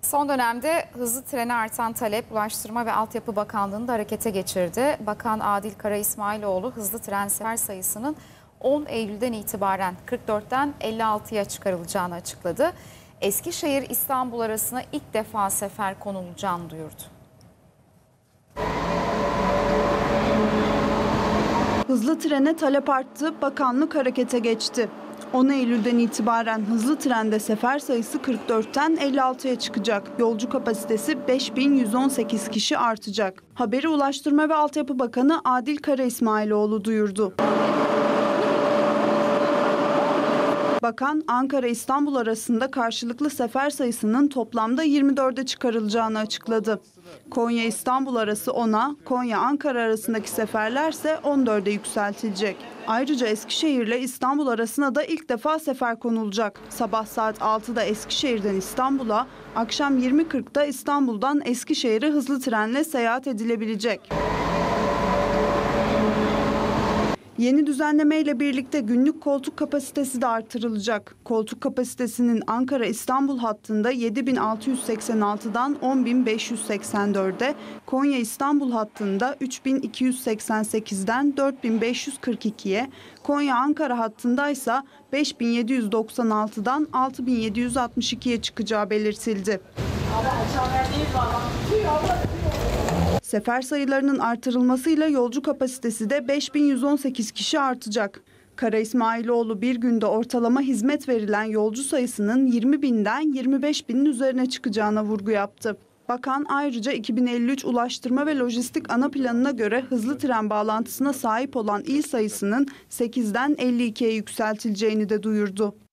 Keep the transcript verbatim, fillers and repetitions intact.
Son dönemde hızlı trene artan talep Ulaştırma ve Altyapı Bakanlığı'nı da harekete geçirdi. Bakan Adil Kara İsmailoğlu hızlı tren sefer sayısının on Eylül'den itibaren kırk dörtten elli altıya çıkarılacağını açıkladı. Eskişehir-İstanbul arasına ilk defa sefer konulacağını duyurdu. Hızlı trene talep arttı, bakanlık harekete geçti. on Eylül'den itibaren hızlı trende sefer sayısı kırk dörtten elli altıya çıkacak. Yolcu kapasitesi beş bin yüz on sekiz kişi artacak. Haberi Ulaştırma ve Altyapı Bakanı Adil Kara İsmailoğlu duyurdu. Bakan, Ankara-İstanbul arasında karşılıklı sefer sayısının toplamda yirmi dörde çıkarılacağını açıkladı. Konya-İstanbul arası ona, Konya-Ankara arasındaki seferlerse on dörde yükseltilecek. Ayrıca Eskişehir ile İstanbul arasına da ilk defa sefer konulacak. Sabah saat altıda Eskişehir'den İstanbul'a, akşam yirmi kırkta İstanbul'dan Eskişehir'e hızlı trenle seyahat edilebilecek. Yeni düzenlemeyle birlikte günlük koltuk kapasitesi de artırılacak. Koltuk kapasitesinin Ankara-İstanbul hattında yedi bin altı yüz seksen altıdan on bin beş yüz seksen dörde, Konya-İstanbul hattında üç bin iki yüz seksen sekizden dört bin beş yüz kırk ikiye, Konya-Ankara hattında ise beş bin yedi yüz doksan altıdan altı bin yedi yüz altmış ikiye çıkacağı belirtildi. Sefer sayılarının artırılmasıyla yolcu kapasitesi de beş bin yüz on sekiz kişi artacak. Kara İsmailoğlu bir günde ortalama hizmet verilen yolcu sayısının yirmi binden yirmi beş binin üzerine çıkacağına vurgu yaptı. Bakan ayrıca iki bin elli üç Ulaştırma ve Lojistik Ana Planı'na göre hızlı tren bağlantısına sahip olan il sayısının sekizden elli ikiye yükseltileceğini de duyurdu.